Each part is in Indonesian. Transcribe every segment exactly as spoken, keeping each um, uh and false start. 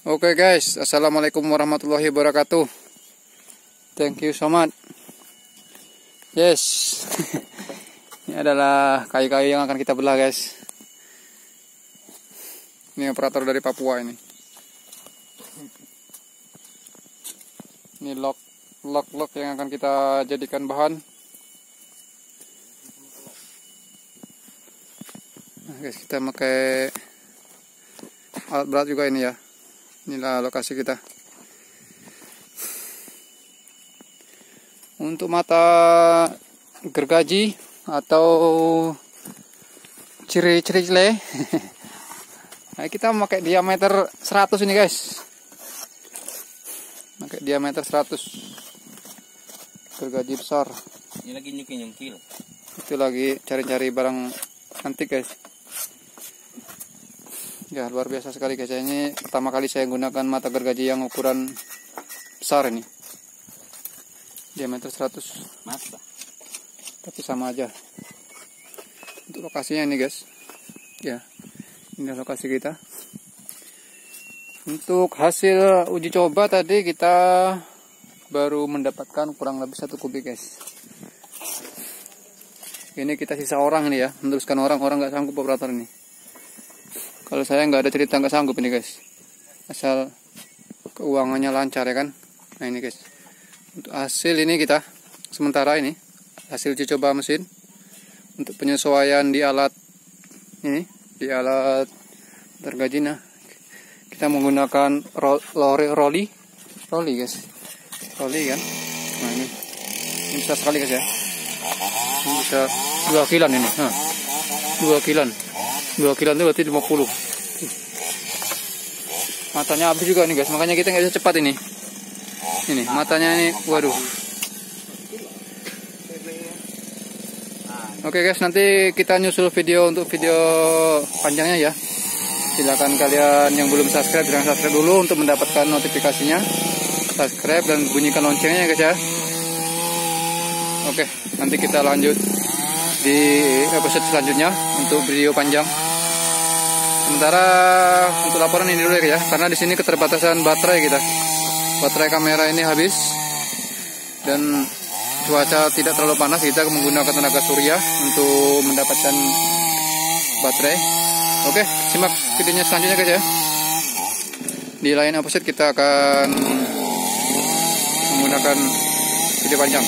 Oke guys, assalamualaikum warahmatullahi wabarakatuh. Thank you so much. Yes. Ini adalah kayu-kayu yang akan kita belah guys. Ini operator dari Papua ini. Ini lock lock lock yang akan kita jadikan bahan. Nah, guys, kita pakai alat berat juga ini ya. Inilah lokasi kita. Untuk mata gergaji atau ciri-ciri le, nah, kita memakai diameter seratus ini guys. Pakai diameter seratus. Gergaji besar. Ini lagi nyuki-nyukil. Itu lagi cari-cari barang antik guys. Ya luar biasa sekali guys. Ini pertama kali saya gunakan mata gergaji yang ukuran besar ini. Diameter seratus. Masa. Tapi sama aja. Untuk lokasinya ini guys. Ya. Ini lokasi kita. Untuk hasil uji coba tadi kita baru mendapatkan kurang lebih satu kubik guys. Ini kita sisa orang ini ya. Meneruskan orang, orang nggak sanggup operator ini. Kalau saya nggak ada cerita nggak sanggup ini guys. Asal keuangannya lancar ya kan. Nah ini guys. Untuk hasil ini kita sementara ini hasil uji coba mesin untuk penyesuaian di alat ini di alat gergaji. Nah kita menggunakan rolly rolly rolly guys. Rolly kan. Nah ini ini besar sekali guys ya. Ini bisa dua kilan ini. Nah, dua kilan. dua kilan itu berarti lima puluh. Matanya habis juga nih guys, makanya kita nggak bisa cepat ini. Ini matanya ini, waduh. Oke guys, nanti kita nyusul video untuk video panjangnya ya. Silakan kalian yang belum subscribe, jangan subscribe dulu untuk mendapatkan notifikasinya. Subscribe dan bunyikan loncengnya ya guys ya. Oke, nanti kita lanjut di episode selanjutnya untuk video panjang. Sementara untuk laporan ini dulu ya, karena di sini keterbatasan baterai kita. Baterai kamera ini habis dan cuaca tidak terlalu panas, kita menggunakan tenaga surya untuk mendapatkan baterai. Oke, simak videonya selanjutnya guys ya. Di lain episode kita akan menggunakan video panjang.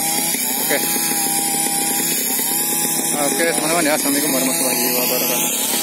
Oke. Oke teman-teman ya, assalamualaikum warahmatullahi wabarakatuh.